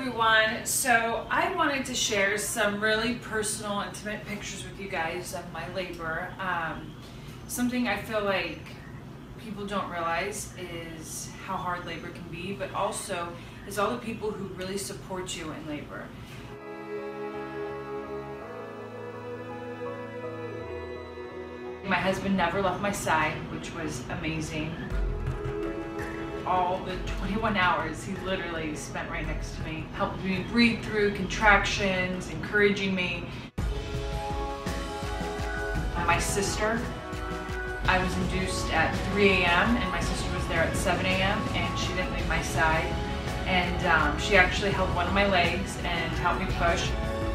everyone. So I wanted to share some really personal, intimate pictures with you guys of my labor. Something I feel like people don't realize is how hard labor can be, but also is all the people who really support you in labor. My husband never left my side, which was amazing. All the 21 hours he literally spent right next to me, helping me breathe through contractions, encouraging me. My sister, I was induced at 3 a.m. and my sister was there at 7 a.m. and she didn't leave my side. And she actually held one of my legs and helped me push.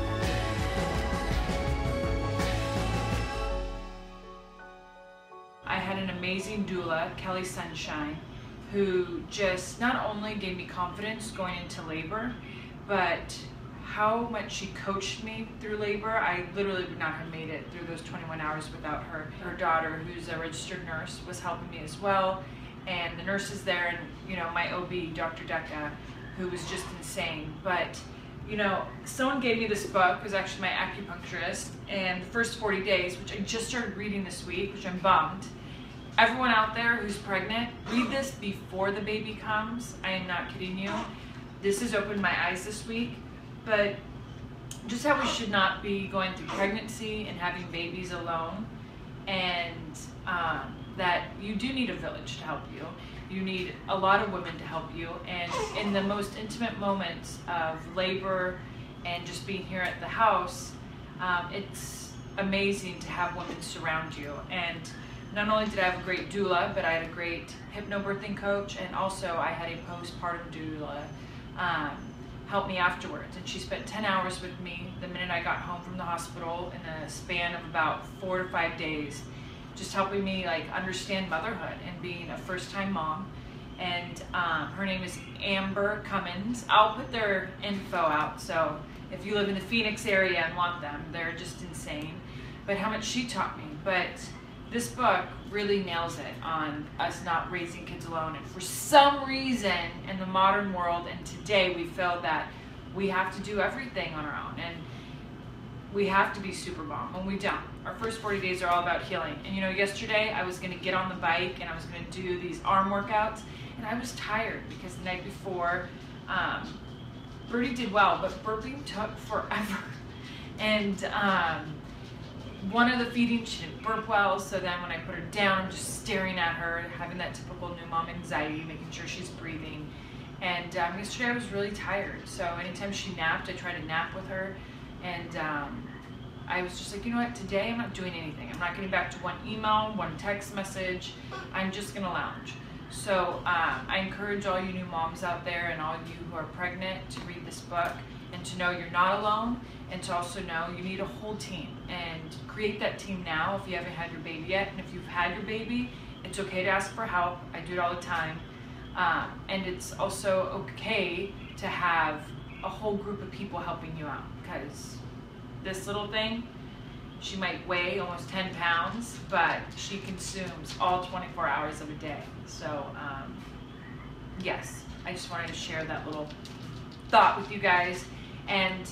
I had an amazing doula, Kelly Sunshine, who just not only gave me confidence going into labor, but how much she coached me through labor. I literally would not have made it through those 21 hours without her. Her daughter, who's a registered nurse, was helping me as well. And the nurses there, and you know, my OB, Dr. Decca, who was just insane. But you know, someone gave me this book, it was actually my acupuncturist, and the first 40 days, which I just started reading this week, which I'm bummed. Everyone out there who's pregnant, read this before the baby comes. I am not kidding you. This has opened my eyes this week. But just how we should not be going through pregnancy and having babies alone, and that you do need a village to help you. You need a lot of women to help you, and in the most intimate moments of labor and just being here at the house, it's amazing to have women surround you. And not only did I have a great doula, but I had a great hypnobirthing coach, and also I had a postpartum doula help me afterwards. And she spent 10 hours with me the minute I got home from the hospital in a span of about 4 to 5 days, just helping me like understand motherhood and being a first-time mom. And her name is Amber Cummins. I'll put their info out, so if you live in the Phoenix area and want them, they're just insane. But how much she taught me. But this book really nails it on us not raising kids alone. And for some reason in the modern world and today, we feel that we have to do everything on our own and we have to be super mom when we don't. Our first 40 days are all about healing. And you know, yesterday I was gonna get on the bike and I was gonna do these arm workouts, and I was tired because the night before, Brie did well, but burping took forever. And one of the feeding, she didn't burp well, so then when I put her down, I'm just staring at her, having that typical new mom anxiety, making sure she's breathing. And yesterday I was really tired, so anytime she napped, I tried to nap with her. And I was just like, you know what, today I'm not doing anything. I'm not getting back to one email, one text message. I'm just gonna lounge. So I encourage all you new moms out there and all you who are pregnant to read this book and to know you're not alone, and to also know you need a whole team, and create that team now if you haven't had your baby yet. And if you've had your baby, it's okay to ask for help. I do it all the time. And it's also okay to have a whole group of people helping you out, because this little thing, she might weigh almost 10 pounds, but she consumes all 24 hours of a day. So yes, I just wanted to share that little thought with you guys. And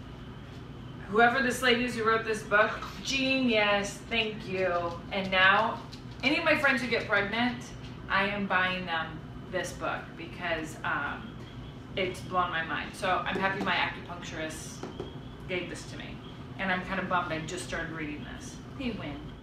whoever this lady is who wrote this book, genius, thank you. And now, any of my friends who get pregnant, I am buying them this book because it's blown my mind. So I'm happy my acupuncturist gave this to me. And I'm kind of bummed I just started reading this. They win.